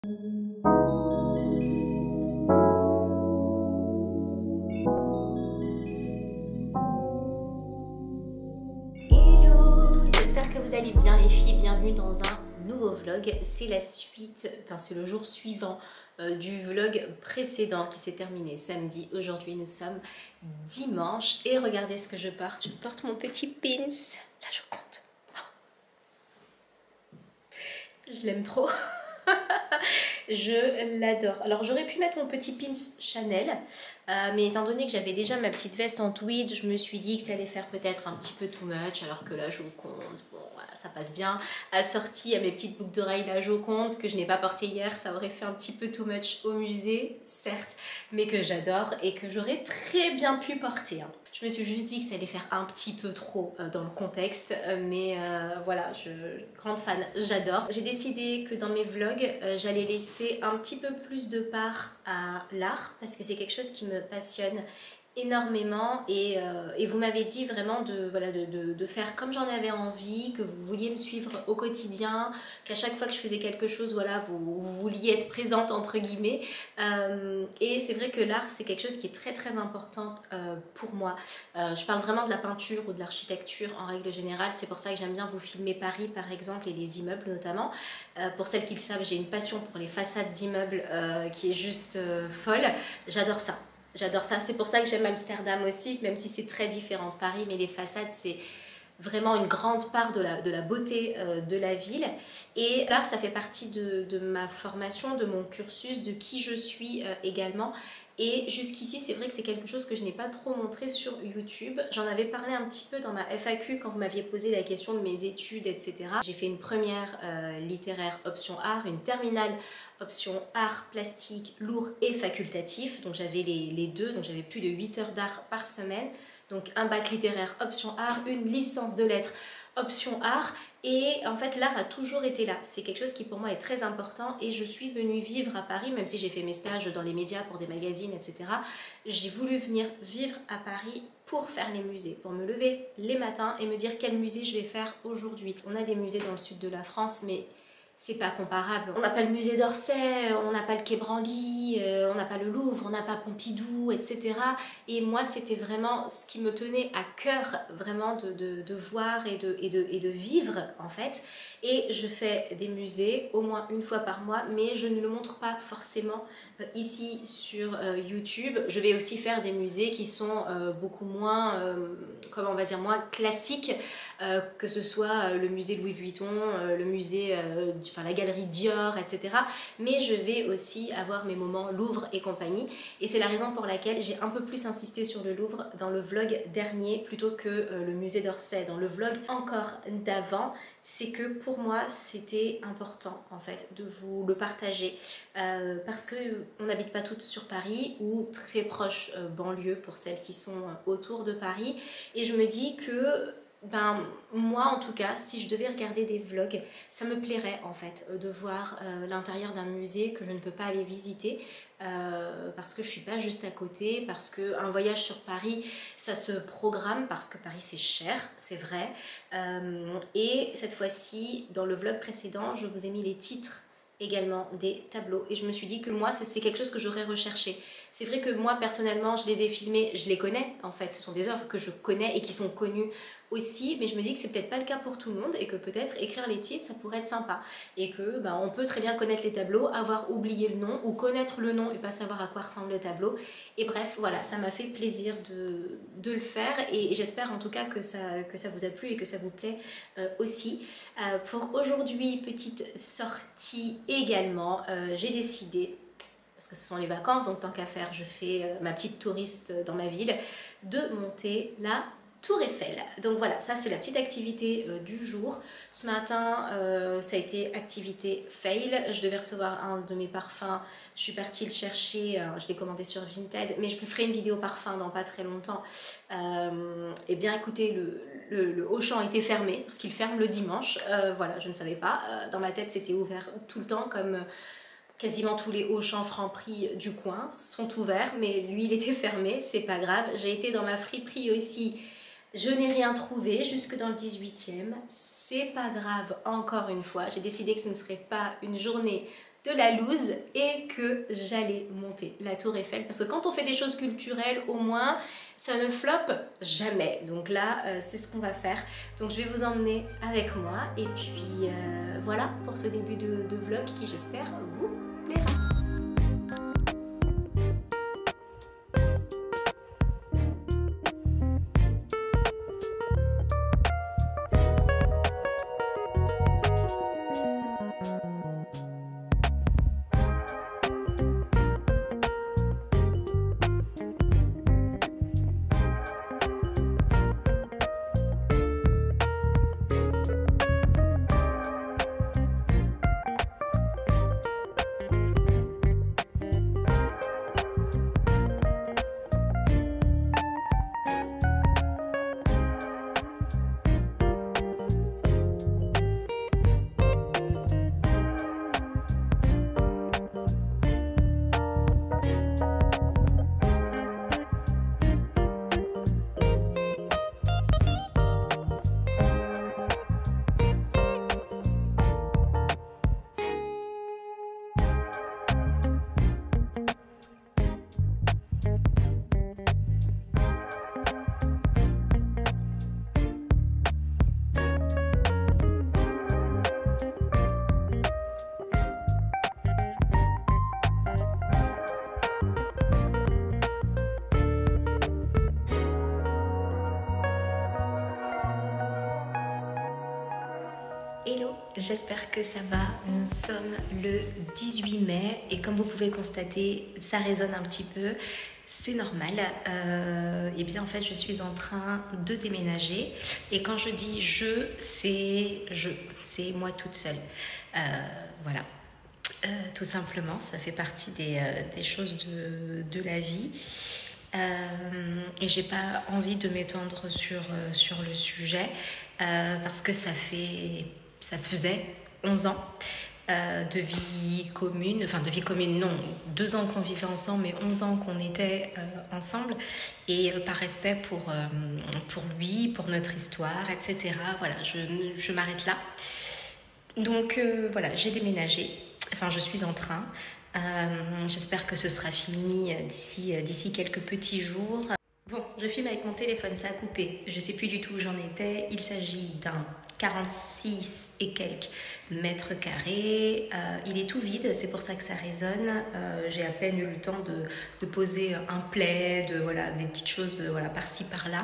Hello, j'espère que vous allez bien les filles, bienvenue dans un nouveau vlog. C'est la suite, enfin c'est le jour suivant du vlog précédent qui s'est terminé samedi. Aujourd'hui nous sommes dimanche et regardez ce que je porte. Je porte mon petit pins, la Joconde. Je l'aime trop. Je l'adore. Alors j'aurais pu mettre mon petit pins Chanel, mais étant donné que j'avais déjà ma petite veste en tweed, je me suis dit que ça allait faire peut-être un petit peu too much, alors que la Joconde, bon voilà, ça passe bien. Assortie à mes petites boucles d'oreilles la Joconde, que je n'ai pas portée hier, ça aurait fait un petit peu too much au musée, certes, mais que j'adore et que j'aurais très bien pu porter. Hein. Je me suis juste dit que ça allait faire un petit peu trop dans le contexte, mais voilà, grande fan, j'adore. J'ai décidé que dans mes vlogs, j'allais laisser un petit peu plus de part à l'art, parce que c'est quelque chose qui me passionne énormément et vous m'avez dit vraiment de faire comme j'en avais envie, que vous vouliez me suivre au quotidien, qu'à chaque fois que je faisais quelque chose, voilà, vous vouliez être présente entre guillemets, et c'est vrai que l'art c'est quelque chose qui est très très important pour moi. Je parle vraiment de la peinture ou de l'architecture en règle générale, c'est pour ça que j'aime bien vous filmer Paris par exemple et les immeubles notamment. Pour celles qui le savent, j'ai une passion pour les façades d'immeubles qui est juste folle, j'adore ça. J'adore ça, c'est pour ça que j'aime Amsterdam aussi, même si c'est très différent de Paris, mais les façades c'est vraiment une grande part de la beauté de la ville. Et l'art ça fait partie de ma formation, de mon cursus, de qui je suis également. Et jusqu'ici c'est vrai que c'est quelque chose que je n'ai pas trop montré sur YouTube. J'en avais parlé un petit peu dans ma FAQ quand vous m'aviez posé la question de mes études, etc. J'ai fait une première littéraire option art, une terminale option art plastique lourd et facultatif, donc j'avais les deux, donc j'avais plus de 8 heures d'art par semaine, donc un bac littéraire option art, une licence de lettres option art, et en fait l'art a toujours été là, c'est quelque chose qui pour moi est très important, et je suis venue vivre à Paris, même si j'ai fait mes stages dans les médias pour des magazines, etc. J'ai voulu venir vivre à Paris pour faire les musées, pour me lever les matins et me dire quel musée je vais faire aujourd'hui. On a des musées dans le sud de la France, mais c'est pas comparable. On n'a pas le musée d'Orsay, on n'a pas le Quai Branly, on n'a pas le Louvre, on n'a pas Pompidou, etc. Et moi, c'était vraiment ce qui me tenait à cœur, vraiment de voir et de vivre, en fait. Et je fais des musées au moins une fois par mois, mais je ne le montre pas forcément ici sur YouTube. Je vais aussi faire des musées qui sont beaucoup moins, comment on va dire, moins classiques, que ce soit le musée Louis Vuitton, le musée, enfin la galerie Dior, etc. Mais je vais aussi avoir mes moments Louvre et compagnie. Et c'est la raison pour laquelle j'ai un peu plus insisté sur le Louvre dans le vlog dernier plutôt que le musée d'Orsay. Dans le vlog encore d'avant, c'est que pour moi c'était important en fait de vous le partager, parce que on n'habite pas toutes sur Paris ou très proche banlieue pour celles qui sont autour de Paris, et je me dis que ben, moi en tout cas, si je devais regarder des vlogs, ça me plairait en fait de voir l'intérieur d'un musée que je ne peux pas aller visiter, parce que je suis pas juste à côté, parce qu'un voyage sur Paris ça se programme, parce que Paris c'est cher, c'est vrai, et cette fois-ci dans le vlog précédent je vous ai mis les titres également des tableaux, et je me suis dit que moi c'est quelque chose que j'aurais recherché. C'est vrai que moi personnellement je les ai filmés, je les connais en fait, ce sont des œuvres que je connais et qui sont connues aussi, mais je me dis que c'est peut-être pas le cas pour tout le monde, et que peut-être écrire les titres ça pourrait être sympa, et que ben, on peut très bien connaître les tableaux, avoir oublié le nom, ou connaître le nom et pas savoir à quoi ressemble le tableau. Et bref, voilà, ça m'a fait plaisir de le faire, et j'espère en tout cas que ça vous a plu et que ça vous plaît aussi. Pour aujourd'hui, petite sortie également, j'ai décidé, parce que ce sont les vacances, donc tant qu'à faire, je fais ma petite touriste dans ma ville, de monter la Tour Eiffel. Donc voilà, ça c'est la petite activité du jour. Ce matin, ça a été activité fail. Je devais recevoir un de mes parfums. Je suis partie le chercher. Je l'ai commandé sur Vinted, mais je ferai une vidéo parfum dans pas très longtemps. Et bien écoutez, le Auchan était fermé, parce qu'il ferme le dimanche. Voilà, je ne savais pas. Dans ma tête, c'était ouvert tout le temps, comme quasiment tous les Auchan Franprix du coin sont ouverts, mais lui il était fermé, c'est pas grave. J'ai été dans ma friperie aussi, je n'ai rien trouvé jusque dans le 18e, c'est pas grave, encore une fois. J'ai décidé que ce ne serait pas une journée de la loose et que j'allais monter la Tour Eiffel. Parce que quand on fait des choses culturelles, au moins, ça ne floppe jamais. Donc là, c'est ce qu'on va faire. Donc je vais vous emmener avec moi. Et puis voilà pour ce début de vlog qui, j'espère, vous plaira. Hello, j'espère que ça va. Nous sommes le 18 mai et comme vous pouvez constater, ça résonne un petit peu. C'est normal. Et bien en fait, je suis en train de déménager. Et quand je dis c'est moi toute seule. Voilà. Tout simplement, ça fait partie des choses de la vie. Et j'ai pas envie de m'étendre sur le sujet parce que ça faisait 11 ans de vie commune, enfin de vie commune non, 2 ans qu'on vivait ensemble mais 11 ans qu'on était ensemble et par respect pour lui, pour notre histoire, etc. Voilà, je m'arrête là. Donc voilà, j'ai déménagé, enfin je suis en train. J'espère que ce sera fini d'ici quelques petits jours. Bon, je filme avec mon téléphone, ça a coupé. Je sais plus du tout où j'en étais. Il s'agit d'un 46 et quelques mètres carrés. Il est tout vide, c'est pour ça que ça résonne. J'ai à peine eu le temps de poser un plaid, voilà, des petites choses voilà, par-ci, par-là.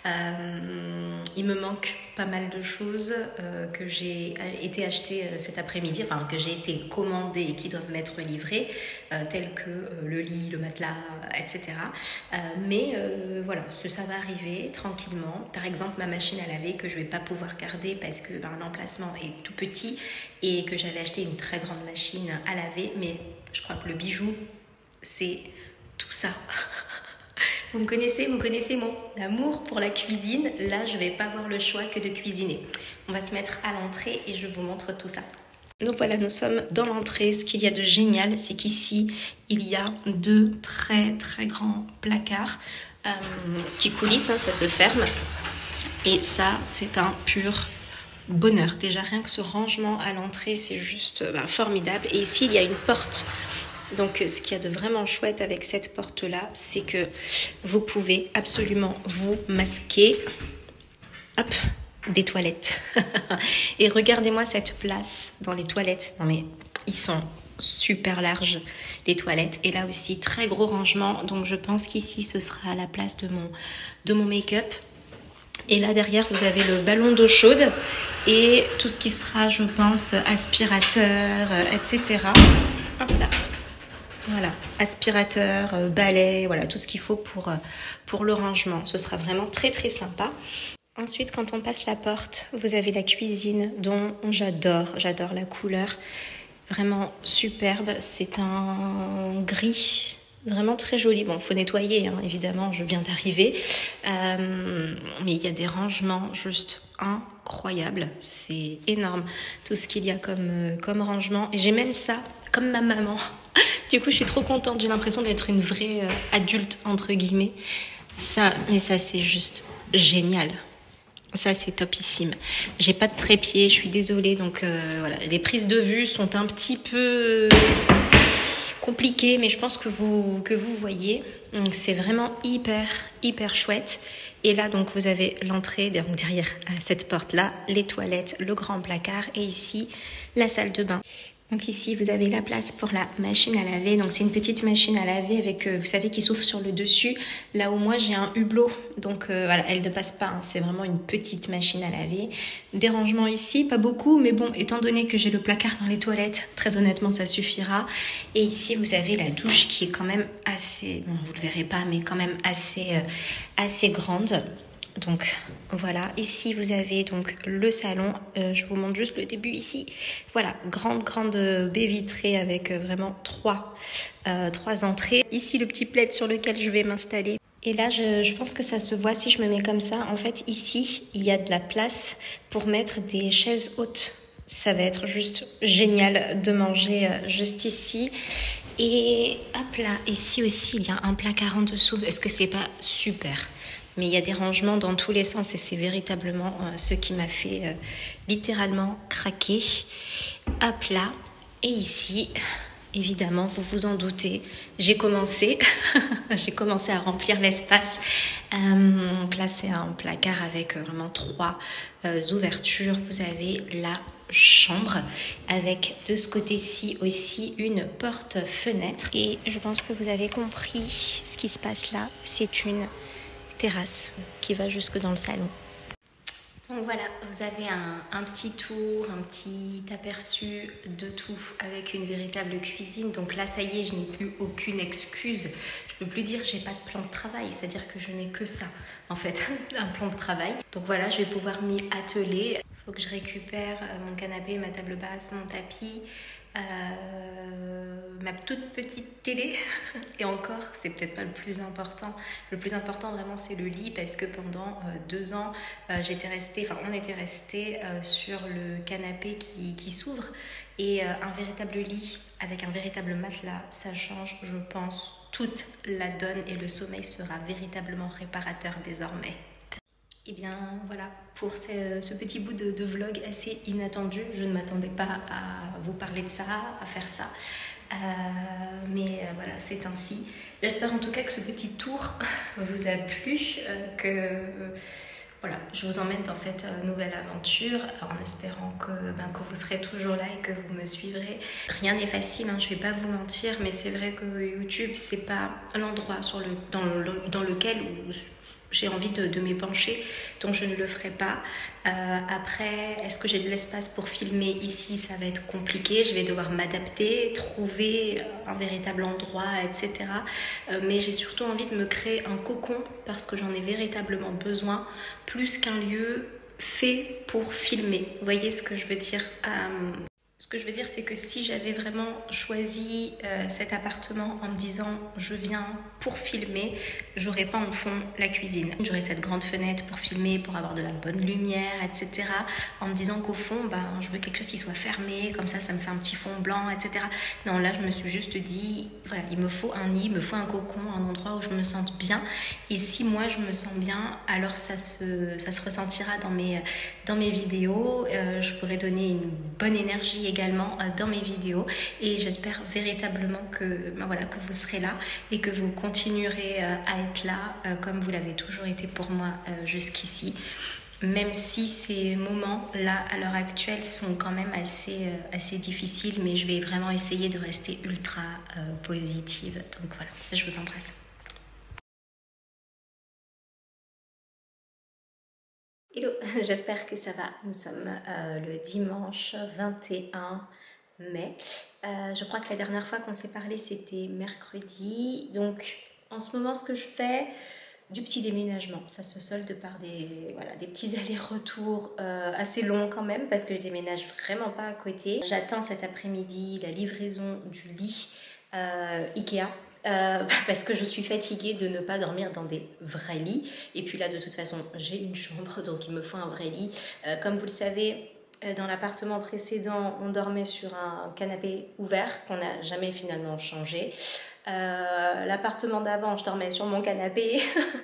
Il me manque pas mal de choses que j'ai été acheter cet après-midi, enfin que j'ai été commandée et qui doivent m'être livrées, telles que le lit, le matelas, etc. Mais voilà, ça va arriver tranquillement. Par exemple, ma machine à laver que je ne vais pas pouvoir garder parce que l'emplacement est tout petit et que j'avais acheté une très grande machine à laver. Mais je crois que le bijou, c'est tout ça. Vous connaissez mon amour pour la cuisine. Là, je ne vais pas avoir le choix que de cuisiner. On va se mettre à l'entrée et je vous montre tout ça. Donc voilà, nous sommes dans l'entrée. Ce qu'il y a de génial, c'est qu'ici, il y a 2 très très grands placards qui coulissent, hein, ça se ferme. Et ça, c'est un pur bonheur. Déjà, rien que ce rangement à l'entrée, c'est juste formidable. Et ici, il y a une porte. Donc, ce qu'il y a de vraiment chouette avec cette porte-là, c'est que vous pouvez absolument vous masquer. Hop, des toilettes. Et regardez-moi cette place dans les toilettes. Non mais, ils sont super larges, les toilettes. Et là aussi, très gros rangement. Donc, je pense qu'ici, ce sera à la place de mon make-up. Et là, derrière, vous avez le ballon d'eau chaude et tout ce qui sera, je pense, aspirateur, etc. Hop là. Voilà, aspirateur, balai, voilà, tout ce qu'il faut pour le rangement. Ce sera vraiment très très sympa. Ensuite, quand on passe la porte, vous avez la cuisine dont j'adore la couleur. Vraiment superbe. C'est un gris vraiment très joli. Bon, il faut nettoyer, hein, évidemment, je viens d'arriver. Mais il y a des rangements juste incroyables. C'est énorme tout ce qu'il y a comme rangement. Et j'ai même ça, comme ma maman. Du coup, je suis trop contente. J'ai l'impression d'être une vraie adulte, entre guillemets. Mais ça, c'est juste génial. Ça, c'est topissime. J'ai pas de trépied, je suis désolée. Donc voilà, les prises de vue sont un petit peu compliquées, mais je pense que vous voyez. C'est vraiment hyper chouette. Et là, donc, vous avez l'entrée derrière cette porte-là, les toilettes, le grand placard et ici, la salle de bain. Donc ici, vous avez la place pour la machine à laver. Donc c'est une petite machine à laver avec, vous savez, qui s'ouvre sur le dessus. Là où moi, j'ai un hublot. Donc voilà, elle ne passe pas. Hein. C'est vraiment une petite machine à laver. Dérangement ici, pas beaucoup. Mais bon, étant donné que j'ai le placard dans les toilettes, très honnêtement, ça suffira. Et ici, vous avez la douche qui est quand même assez... Bon, vous ne le verrez pas, mais quand même assez grande. Donc voilà, ici vous avez donc le salon, je vous montre juste le début ici. Voilà, grande baie vitrée avec vraiment trois entrées. Ici le petit plaid sur lequel je vais m'installer. Et là, je pense que ça se voit si je me mets comme ça. En fait, ici, il y a de la place pour mettre des chaises hautes. Ça va être juste génial de manger juste ici. Et hop là, ici aussi, il y a un placard en dessous. Est-ce que c'est pas super ? Mais il y a des rangements dans tous les sens et c'est véritablement ce qui m'a fait littéralement craquer. Hop là. Et ici, évidemment, vous vous en doutez, j'ai commencé à remplir l'espace. Donc là, c'est un placard avec vraiment 3 ouvertures. Vous avez la chambre avec de ce côté-ci aussi une porte-fenêtre. Et je pense que vous avez compris ce qui se passe là. C'est une terrasse qui va jusque dans le salon. Donc voilà, vous avez un petit tour, un petit aperçu de tout avec une véritable cuisine. Donc là, ça y est, je n'ai plus aucune excuse. Je peux plus dire j'ai pas de plan de travail, c'est-à-dire que je n'ai que ça, en fait, un plan de travail. Donc voilà, je vais pouvoir m'y atteler. Il faut que je récupère mon canapé, ma table basse, mon tapis, ma toute petite télé. Et encore, c'est peut-être pas le plus important. Le plus important vraiment, c'est le lit, parce que pendant 2 ans, on était resté sur le canapé qui s'ouvre. Et un véritable lit avec un véritable matelas, ça change, je pense, toute la donne et le sommeil sera véritablement réparateur désormais. Et bien voilà, pour ce petit bout de vlog assez inattendu, je ne m'attendais pas à vous parler de ça, à faire ça. Mais voilà, c'est ainsi. J'espère en tout cas que ce petit tour vous a plu, voilà, je vous emmène dans cette nouvelle aventure en espérant que vous serez toujours là et que vous me suivrez. Rien n'est facile, hein, je ne vais pas vous mentir, mais c'est vrai que YouTube, c'est pas l'endroit dans lequel j'ai envie de m'épancher, donc je ne le ferai pas. Après, est-ce que j'ai de l'espace pour filmer ici? Ça va être compliqué, je vais devoir m'adapter, trouver un véritable endroit, etc. Mais j'ai surtout envie de me créer un cocon parce que j'en ai véritablement besoin, plus qu'un lieu fait pour filmer. Vous voyez ce que je veux dire? Ce que je veux dire, c'est que si j'avais vraiment choisi cet appartement en me disant je viens pour filmer, j'aurais pas en fond la cuisine. J'aurais cette grande fenêtre pour filmer, pour avoir de la bonne lumière, etc. En me disant qu'au fond, je veux quelque chose qui soit fermé, comme ça me fait un petit fond blanc, etc. Non, là, je me suis juste dit, voilà, il me faut un nid, il me faut un cocon, un endroit où je me sente bien. Et si moi, je me sens bien, alors ça se ressentira dans mes vidéos. Je pourrais donner une bonne énergie également dans mes vidéos et j'espère véritablement que vous serez là et que vous continuerez à être là comme vous l'avez toujours été pour moi jusqu'ici, même si ces moments là à l'heure actuelle sont quand même assez difficiles, mais je vais vraiment essayer de rester ultra positive. Donc voilà, je vous embrasse. Hello, j'espère que ça va. Nous sommes le dimanche 21 mai. Je crois que la dernière fois qu'on s'est parlé, c'était mercredi. Donc, en ce moment, ce que je fais, du petit déménagement. Ça se solde par des petits allers-retours assez longs quand même, parce que je déménage vraiment pas à côté. J'attends cet après-midi la livraison du lit Ikea. Parce que je suis fatiguée de ne pas dormir dans des vrais lits. Et puis là, de toute façon, j'ai une chambre, donc il me faut un vrai lit. Comme vous le savez, dans l'appartement précédent, on dormait sur un canapé ouvert qu'on n'a jamais finalement changé. L'appartement d'avant, je dormais sur mon canapé.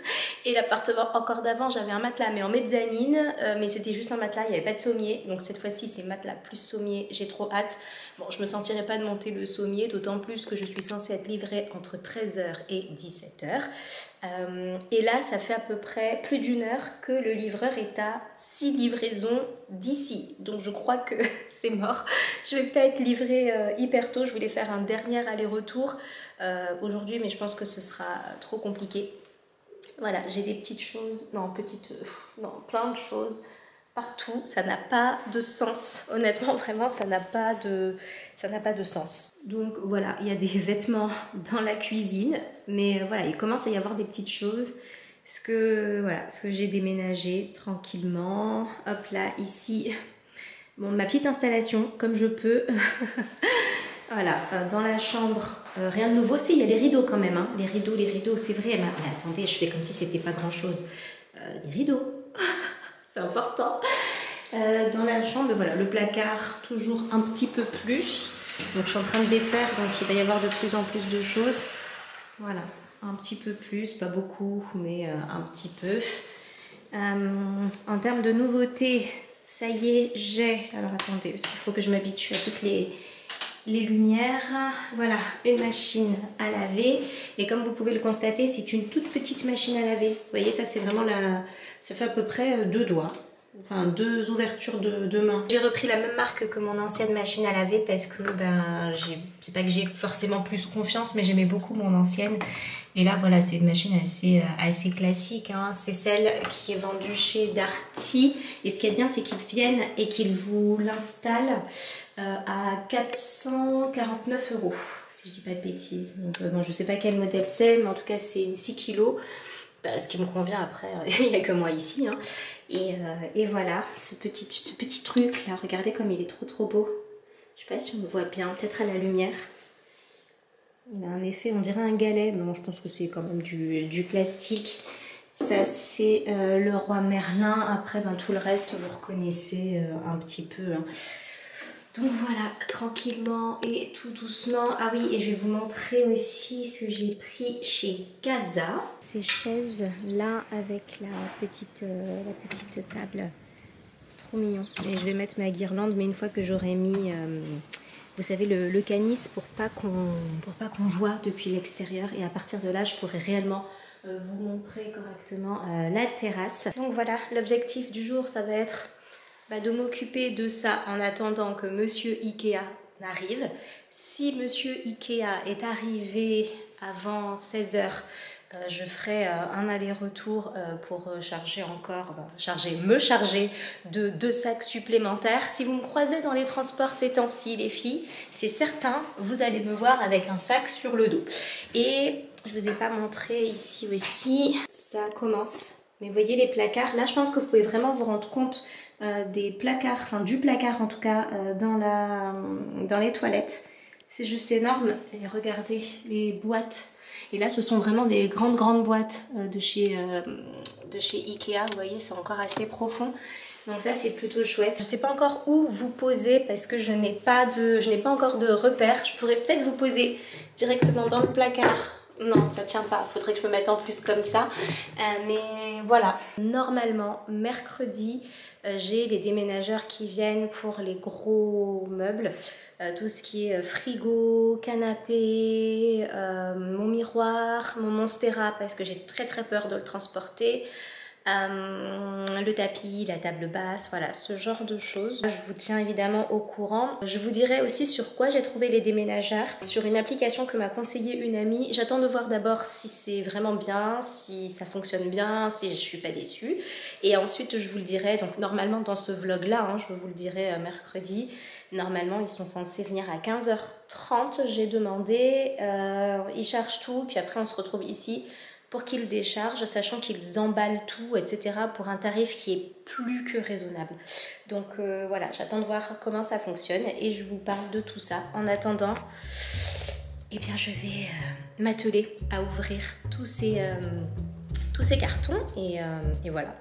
Et l'appartement encore d'avant, j'avais un matelas mais en mezzanine, mais c'était juste un matelas, il n'y avait pas de sommier. Donc cette fois-ci, c'est matelas plus sommier, j'ai trop hâte. Bon, je me sentirais pas de monter le sommier, d'autant plus que je suis censée être livrée entre 13h et 17h. Et là, ça fait à peu près plus d'une heure que le livreur est à 6 livraisons d'ici. Donc je crois que c'est mort. Je vais pas être livrée hyper tôt. Je voulais faire un dernier aller-retour aujourd'hui, mais je pense que ce sera trop compliqué. Voilà, j'ai des petites choses, non, plein de choses partout. Ça n'a pas de sens. Honnêtement, vraiment, ça n'a pas de sens. Donc voilà, il y a des vêtements dans la cuisine, mais voilà, il commence à y avoir des petites choses. Ce que j'ai déménagé tranquillement. Hop là, ici, bon, ma petite installation, comme je peux. Voilà, dans la chambre, rien de nouveau. Si, il y a les rideaux quand même, hein. Les rideaux, c'est vrai. Mais attendez, je fais comme si c'était pas grand-chose. Les rideaux, c'est important. Dans la chambre, voilà, le placard, toujours un petit peu plus. Donc je suis en train de les faire, donc il va y avoir de plus en plus de choses. Voilà, un petit peu plus, pas beaucoup, mais un petit peu. En termes de nouveautés, ça y est, j'ai... Alors attendez, parce qu'il faut que je m'habitue à toutes les lumières. Voilà, une machine à laver. Et comme vous pouvez le constater, c'est une toute petite machine à laver. Vous voyez, ça c'est vraiment ça fait à peu près 2 doigts. Enfin, 2 ouvertures de main. J'ai repris la même marque que mon ancienne machine à laver parce que c'est pas que j'ai forcément plus confiance, mais j'aimais beaucoup mon ancienne. Et là, voilà, c'est une machine assez classique, hein. C'est celle qui est vendue chez Darty. Et ce qui est bien, c'est qu'ils viennent et qu'ils vous l'installent à 449 €, si je dis pas de bêtises. Donc, bon, je sais pas quel modèle c'est, mais en tout cas, c'est une 6 kg. Ce qui me convient après, il n'y a que moi ici, hein. Et voilà, ce petit truc là, regardez comme il est trop beau. Je sais pas si on le voit bien, peut-être à la lumière. Il a un effet, on dirait un galet, mais bon, je pense que c'est quand même du plastique. Ça c'est le roi Merlin. Après, ben, tout le reste, vous reconnaissez un petit peu, hein. Donc voilà, tranquillement et tout doucement. Ah oui, et je vais vous montrer aussi ce que j'ai pris chez Casa. Ces chaises là avec la petite table. Trop mignon. Et je vais mettre ma guirlande, mais une fois que j'aurai mis, vous savez, le canis pour pas qu'on voit depuis l'extérieur. Et à partir de là, je pourrai réellement vous montrer correctement la terrasse. Donc voilà, l'objectif du jour, ça va être... de m'occuper de ça en attendant que Monsieur Ikea n'arrive. Si Monsieur Ikea est arrivé avant 16h, je ferai un aller-retour pour me charger de 2 sacs supplémentaires. Si vous me croisez dans les transports ces temps-ci, les filles, c'est certain, vous allez me voir avec un sac sur le dos. Et je vous ai pas montré ici aussi, ça commence. Mais vous voyez les placards, là je pense que vous pouvez vraiment vous rendre compte des placards, enfin du placard en tout cas, dans les toilettes. C'est juste énorme. Et regardez les boîtes. Et là, ce sont vraiment des grandes boîtes de chez Ikea. Vous voyez, c'est encore assez profond. Donc ça, c'est plutôt chouette. Je ne sais pas encore où vous poser parce que je n'ai pas encore de repère. Je pourrais peut-être vous poser directement dans le placard. Non, ça tient pas. Il faudrait que je me mette en plus comme ça. Mais voilà. Normalement, mercredi, j'ai les déménageurs qui viennent pour les gros meubles. Tout ce qui est frigo, canapé, mon miroir, mon Monstera parce que j'ai très peur de le transporter. Le tapis, la table basse, voilà, ce genre de choses. Je vous tiens évidemment au courant. Je vous dirai aussi sur quoi j'ai trouvé les déménageurs. Sur une application que m'a conseillé une amie. J'attends de voir d'abord si c'est vraiment bien, si ça fonctionne bien, si je suis pas déçue. Et ensuite je vous le dirai, donc normalement dans ce vlog là, hein, je vous le dirai mercredi. Normalement ils sont censés venir à 15h30, j'ai demandé. Ils chargent tout, puis après on se retrouve ici pour qu'ils déchargent, sachant qu'ils emballent tout, etc. pour un tarif qui est plus que raisonnable. Donc voilà, j'attends de voir comment ça fonctionne et je vous parle de tout ça. En attendant, eh bien je vais m'atteler à ouvrir tous ces cartons et voilà.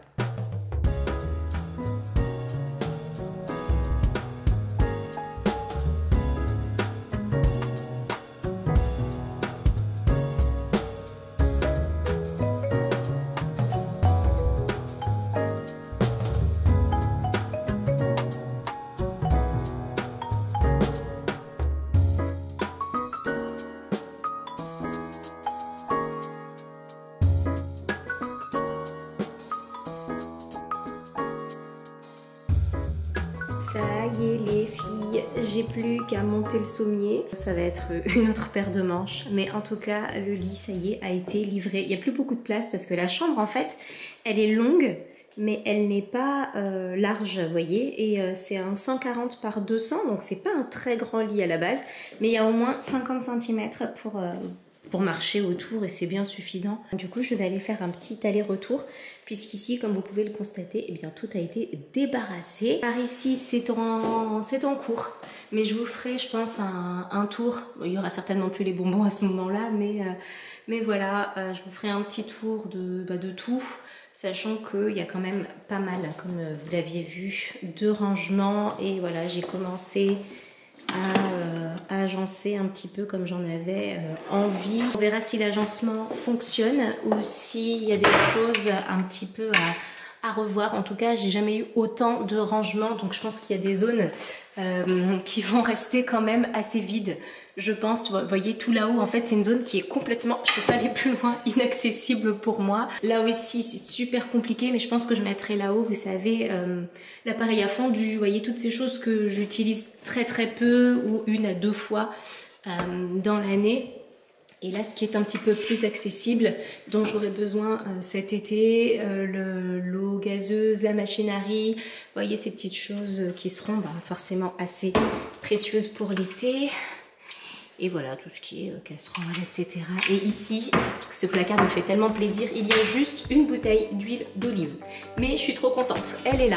Ça y est les filles, j'ai plus qu'à monter le sommier. Ça va être une autre paire de manches. Mais en tout cas, le lit, ça y est, a été livré. Il n'y a plus beaucoup de place parce que la chambre, en fait, elle est longue, mais elle n'est pas large, vous voyez. Et c'est un 140 par 200, donc c'est pas un très grand lit à la base. Mais il y a au moins 50 cm pour marcher autour et c'est bien suffisant. Du coup, je vais aller faire un petit aller-retour puisqu'ici, comme vous pouvez le constater, eh bien, tout a été débarrassé. Par ici, c'est en cours, mais je vous ferai, je pense, un tour. Il y aura certainement plus les bonbons à ce moment-là, mais voilà, je vous ferai un petit tour de tout, sachant qu'il y a quand même pas mal, comme vous l'aviez vu, de rangements. Et voilà, j'ai commencé à agencer un petit peu comme j'en avais envie. On verra si l'agencement fonctionne ou s'il y a des choses un petit peu à revoir. En tout cas, j'ai jamais eu autant de rangements, donc je pense qu'il y a des zones qui vont rester quand même assez vides. Je pense, vous voyez tout là-haut, en fait c'est une zone qui est complètement, je peux pas aller plus loin, inaccessible pour moi. Là aussi c'est super compliqué, mais je pense que je mettrai là-haut, vous savez, l'appareil à fondu, vous voyez toutes ces choses que j'utilise très peu ou 1 à 2 fois dans l'année. Et là, ce qui est un petit peu plus accessible, dont j'aurai besoin cet été, l'eau gazeuse, la machine à riz, vous voyez ces petites choses qui seront forcément assez précieuses pour l'été. Et voilà, tout ce qui est casserole, etc. Et ici, ce placard me fait tellement plaisir, il y a juste une bouteille d'huile d'olive. Mais je suis trop contente, elle est là.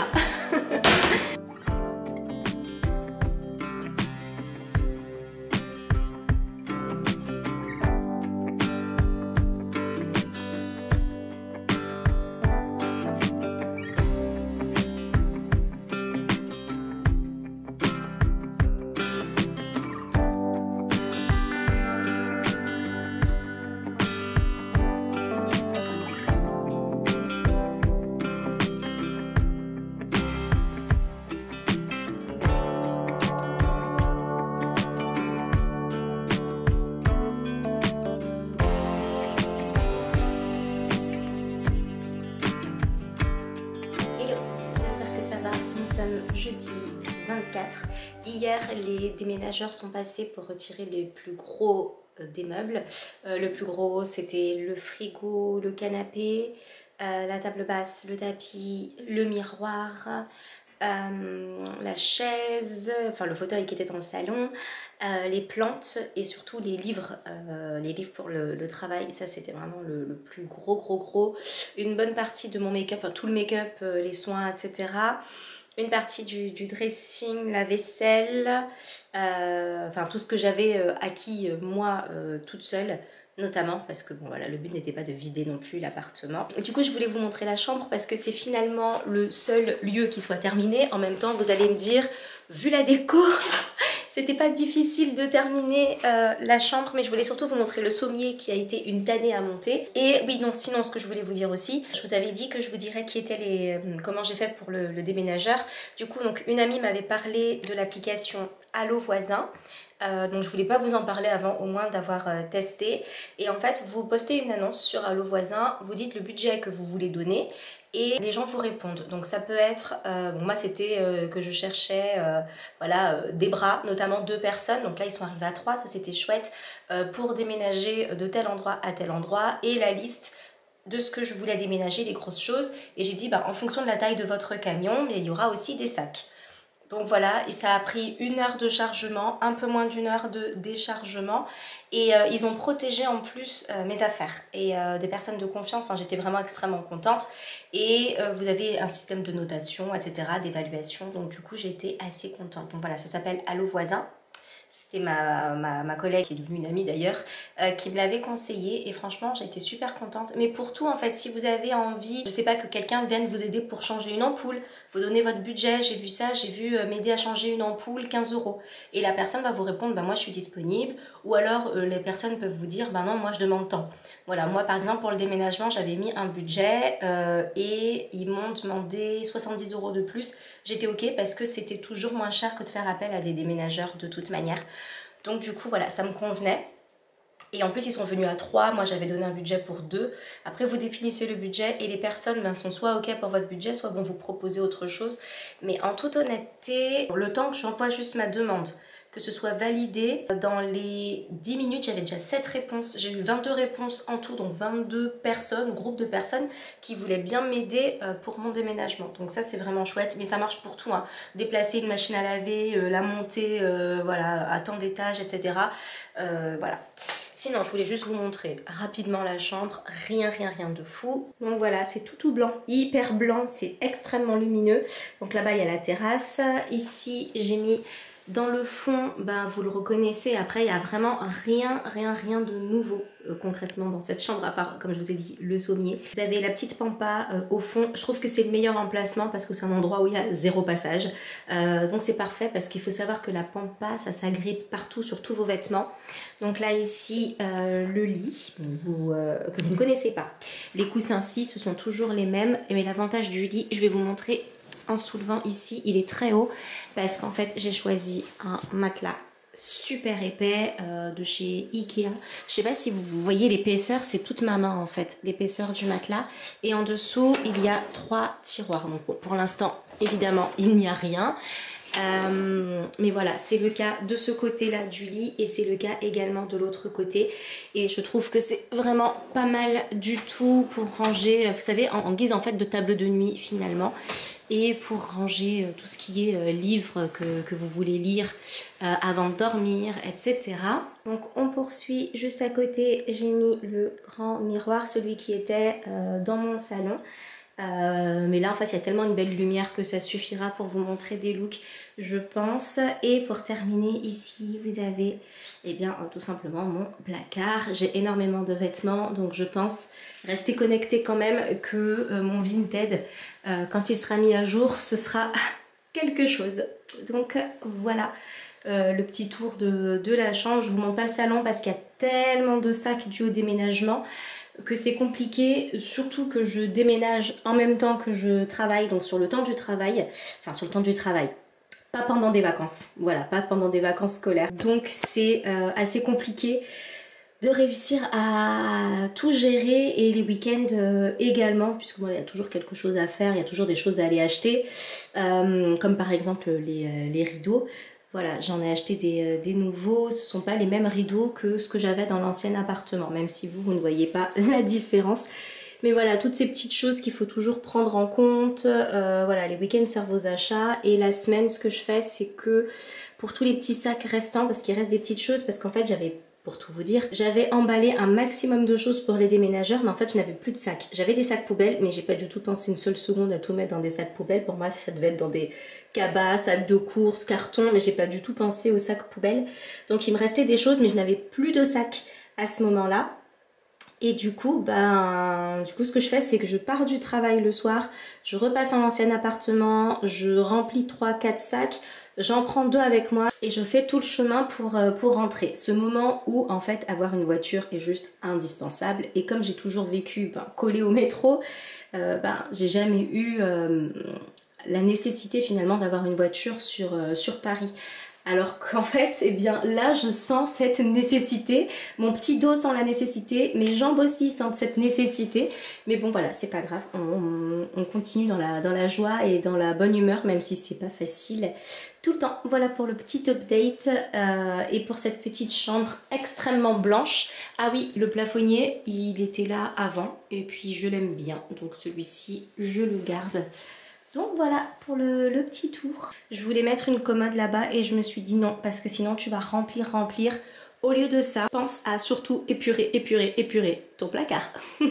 Jeudi 24. Hier, les déménageurs sont passés pour retirer les plus gros des meubles. Le plus gros, c'était le frigo, le canapé, la table basse, le tapis, le miroir, la chaise, enfin le fauteuil qui était dans le salon, les plantes et surtout les livres pour le travail. Ça c'était vraiment le plus gros. Une bonne partie de mon make-up, enfin, tout le make-up, les soins, etc. Une partie du dressing, la vaisselle, enfin tout ce que j'avais acquis moi toute seule, notamment parce que bon voilà, le but n'était pas de vider non plus l'appartement. Du coup je voulais vous montrer la chambre parce que c'est finalement le seul lieu qui soit terminé. En même temps vous allez me dire, vu la déco, c'était pas difficile de terminer la chambre, mais je voulais surtout vous montrer le sommier qui a été une tannée à monter. Et oui, non, sinon ce que je voulais vous dire aussi, je vous avais dit que je vous dirais qui étaient comment j'ai fait pour le déménageur. Du coup, donc une amie m'avait parlé de l'application Allo Voisin. Donc je voulais pas vous en parler avant au moins d'avoir testé. Et en fait, vous postez une annonce sur Allo Voisin, vous dites le budget que vous voulez donner et les gens vous répondent. Donc ça peut être, bon moi c'était que je cherchais voilà, des bras, notamment 2 personnes, donc là ils sont arrivés à 3, ça c'était chouette, pour déménager de tel endroit à tel endroit, et la liste de ce que je voulais déménager, les grosses choses, et j'ai dit en fonction de la taille de votre camion, mais il y aura aussi des sacs. Donc voilà, et ça a pris 1 heure de chargement, un peu moins d'1 heure de déchargement. Et ils ont protégé en plus mes affaires et des personnes de confiance. Enfin, j'étais vraiment extrêmement contente. Et vous avez un système de notation, etc., d'évaluation. Donc du coup, j'ai été assez contente. Donc voilà, ça s'appelle Allo Voisin. C'était ma collègue, qui est devenue une amie d'ailleurs, qui me l'avait conseillé et franchement j'ai été super contente. Mais pour tout en fait, si vous avez envie, je sais pas, que quelqu'un vienne vous aider pour changer une ampoule, vous donnez votre budget, j'ai vu ça, j'ai vu m'aider à changer une ampoule, 15 € et la personne va vous répondre moi je suis disponible, ou alors les personnes peuvent vous dire non moi je demande tant. Voilà, moi par exemple pour le déménagement j'avais mis un budget et ils m'ont demandé 70 € de plus. J'étais ok parce que c'était toujours moins cher que de faire appel à des déménageurs de toute manière. Donc du coup voilà, ça me convenait. Et en plus, ils sont venus à 3. Moi, j'avais donné un budget pour 2. Après, vous définissez le budget et les personnes sont soit OK pour votre budget, soit vont vous proposer autre chose. Mais en toute honnêteté, le temps que j'envoie juste ma demande, que ce soit validé, dans les 10 minutes, j'avais déjà 7 réponses. J'ai eu 22 réponses en tout, donc 22 personnes, groupe de personnes qui voulaient bien m'aider pour mon déménagement. Donc ça, c'est vraiment chouette. Mais ça marche pour tout, hein. Déplacer une machine à laver, la monter voilà, à tant d'étages, etc. Voilà. Sinon, je voulais juste vous montrer rapidement la chambre. Rien de fou. Donc voilà, c'est tout blanc. Hyper blanc, c'est extrêmement lumineux. Donc là-bas, il y a la terrasse. Ici, j'ai mis dans le fond, vous le reconnaissez. Après, il n'y a vraiment rien de nouveau concrètement dans cette chambre, à part, comme je vous ai dit, le sommier. Vous avez la petite pampa au fond. Je trouve que c'est le meilleur emplacement parce que c'est un endroit où il y a 0 passage. Donc c'est parfait parce qu'il faut savoir que la pampa, ça s'agrippe partout sur tous vos vêtements. Donc là, ici, le lit que vous ne connaissez pas. Les coussins-ci, ce sont toujours les mêmes. Mais l'avantage du lit, je vais vous montrer en soulevant ici, il est très haut parce qu'en fait j'ai choisi un matelas super épais de chez Ikea. Je sais pas si vous voyez l'épaisseur, c'est toute ma main en fait, l'épaisseur du matelas. Et en dessous il y a 3 tiroirs. Donc pour l'instant évidemment il n'y a rien. Mais voilà, c'est le cas de ce côté-là du lit et c'est le cas également de l'autre côté. Et je trouve que c'est vraiment pas mal du tout pour ranger, vous savez, en guise en fait de table de nuit finalement. Et pour ranger tout ce qui est livres que vous voulez lire avant de dormir, etc. Donc on poursuit juste à côté, j'ai mis le grand miroir, celui qui était dans mon salon. Mais là en fait il y a tellement une belle lumière que ça suffira pour vous montrer des looks, je pense. Et pour terminer ici vous avez tout simplement mon placard. J'ai énormément de vêtements, donc je pense rester connecté quand même que mon Vinted quand il sera mis à jour ce sera quelque chose. Donc voilà le petit tour de la chambre. Je vous montre pas le salon parce qu'il y a tellement de sacs dû au déménagement que c'est compliqué, surtout que je déménage en même temps que je travaille, donc sur le temps du travail, pas pendant des vacances, voilà, pas pendant des vacances scolaires. Donc c'est assez compliqué de réussir à tout gérer et les week-ends également, puisque il y a toujours quelque chose à faire, il y a toujours des choses à aller acheter, comme par exemple les rideaux. Voilà, j'en ai acheté des nouveaux, ce ne sont pas les mêmes rideaux que ce que j'avais dans l'ancien appartement, même si vous ne voyez pas la différence. Mais voilà, toutes ces petites choses qu'il faut toujours prendre en compte. Voilà, les week-ends servent aux achats et la semaine, ce que je fais, c'est que pour tous les petits sacs restants, parce qu'il reste des petites choses, parce qu'en fait pour tout vous dire, j'avais emballé un maximum de choses pour les déménageurs, mais en fait je n'avais plus de sacs. J'avais des sacs poubelles, mais j'ai pas du tout pensé une seule seconde à tout mettre dans des sacs poubelles. Pour moi ça devait être dans des cabas, sacs de course, cartons, mais j'ai pas du tout pensé aux sacs poubelles. Donc il me restait des choses, mais je n'avais plus de sacs à ce moment-là. Et du coup, ce que je fais, c'est que je pars du travail le soir, je repasse en ancien appartement, je remplis 3-4 sacs, j'en prends 2 avec moi et je fais tout le chemin pour rentrer. Ce moment où, en fait, avoir une voiture est juste indispensable. Et comme j'ai toujours vécu collée au métro, j'ai jamais eu la nécessité finalement d'avoir une voiture sur Paris. Alors qu'en fait, là, je sens cette nécessité. Mon petit dos sent la nécessité, mes jambes aussi sentent cette nécessité. Mais bon, voilà, c'est pas grave. On continue dans la joie et dans la bonne humeur, même si c'est pas facile tout le temps. Voilà pour le petit update et pour cette petite chambre extrêmement blanche. Ah oui, le plafonnier, il était là avant et puis je l'aime bien. Donc celui-ci, je le garde. Donc voilà pour le petit tour. Je voulais mettre une commode là-bas et je me suis dit non, parce que sinon tu vas remplir. Au lieu de ça, pense à surtout épurer ton placard.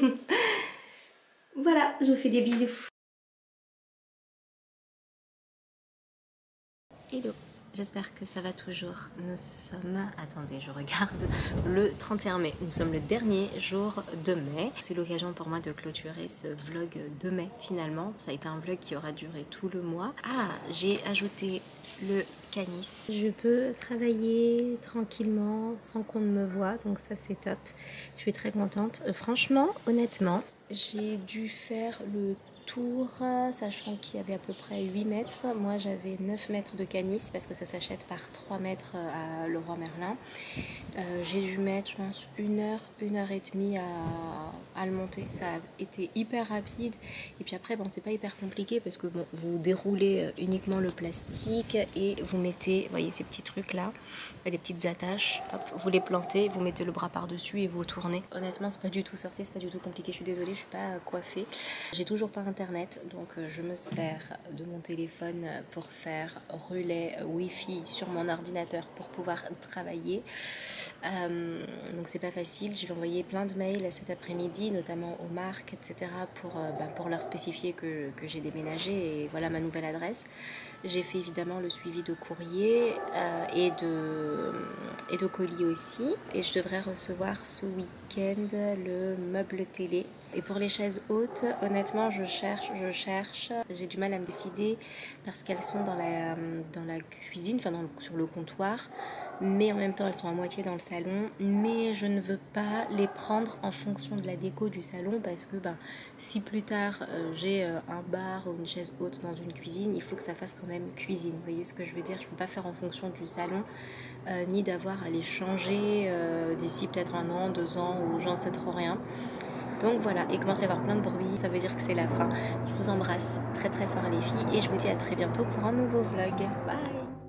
Voilà, je vous fais des bisous. Hello, j'espère que ça va toujours. Nous sommes, attendez, je regarde, le 31 mai. Nous sommes le dernier jour de mai. C'est l'occasion pour moi de clôturer ce vlog de mai finalement. Ça a été un vlog qui aura duré tout le mois. Ah, j'ai ajouté le canis. Je peux travailler tranquillement sans qu'on ne me voie, donc ça c'est top. Je suis très contente. Franchement, honnêtement, j'ai dû faire le tour, sachant qu'il y avait à peu près 8 mètres. Moi j'avais 9 mètres de canis parce que ça s'achète par 3 mètres à Leroy Merlin. J'ai dû mettre, je pense, une heure et demie à le monter. Ça a été hyper rapide. Et puis après, bon, c'est pas hyper compliqué parce que bon, vous déroulez uniquement le plastique et vous mettez, vous voyez ces petits trucs là, les petites attaches, hop, vous les plantez, vous mettez le bras par-dessus et vous tournez. Honnêtement, c'est pas du tout sorcier, c'est pas du tout compliqué. Je suis désolée, je suis pas coiffée. J'ai toujours pas internet, donc je me sers de mon téléphone pour faire relais Wi-Fi sur mon ordinateur pour pouvoir travailler. Donc c'est pas facile. Je vais envoyer plein de mails cet après-midi, notamment aux marques, etc. pour leur spécifier que j'ai déménagé et voilà ma nouvelle adresse. J'ai fait évidemment le suivi de courrier et de colis aussi. Et je devrais recevoir ce week-end le meuble télé. Et pour les chaises hautes, honnêtement, je cherche. J'ai du mal à me décider parce qu'elles sont dans la cuisine, enfin sur le comptoir. Mais en même temps elles sont à moitié dans le salon, mais je ne veux pas les prendre en fonction de la déco du salon parce que si plus tard j'ai un bar ou une chaise haute dans une cuisine, il faut que ça fasse quand même cuisine, vous voyez ce que je veux dire, je ne peux pas faire en fonction du salon ni d'avoir à les changer d'ici peut-être 1 an, 2 ans ou j'en sais trop rien. Donc voilà, et commence à y avoir plein de bruit, ça veut dire que c'est la fin. Je vous embrasse très très fort les filles et je vous dis à très bientôt pour un nouveau vlog. Bye.